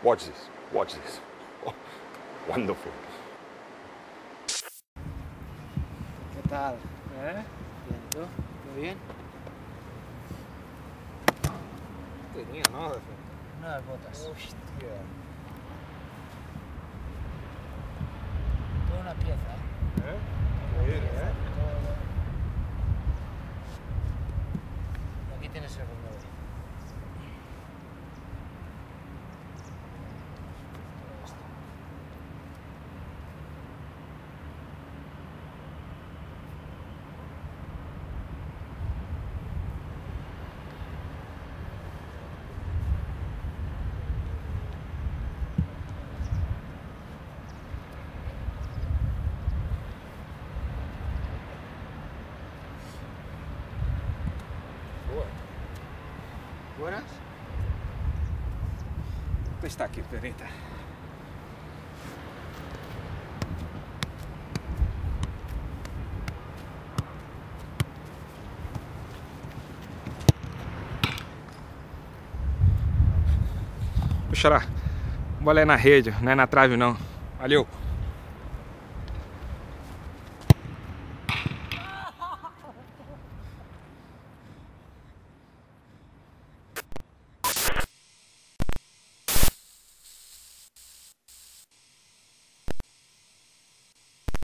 Watch this. Watch this. Oh, wonderful. ¿Qué tal? Bien, ¿tú? ¿Todo bien? Tenía nada de frente. Unas botas. Hostia. Toda una pieza, Increíble, Y aquí tienes el reloj. Todo esto. ¿Buenas? Está aquí, perita. Xará, bola é na rede, não é na trave não. Valeu!